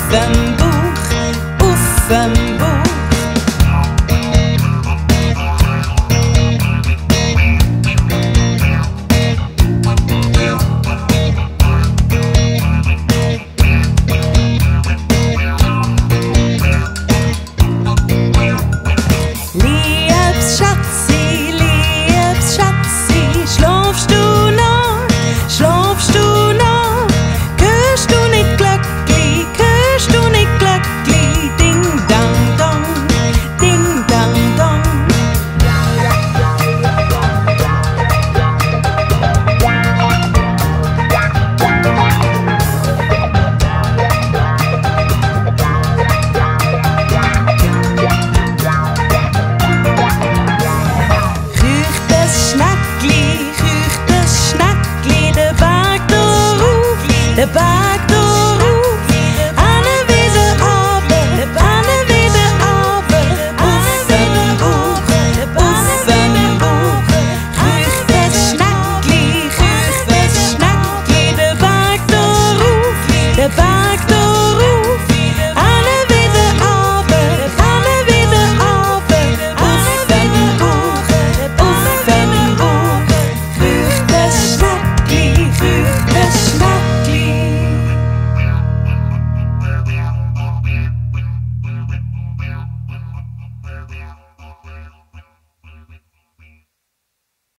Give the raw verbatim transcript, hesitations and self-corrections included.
dem Bauch, auf dem Bauch. Liebes Schatzi, liebes Schatzi, schlafst du noch, schlafst du noch? Hörst du nicht Glöckli, hörst du nicht Glöckli, ding dang dong, ding dang dong. Schnackli, riecht das Schnackli, der Berg darauf, der Berg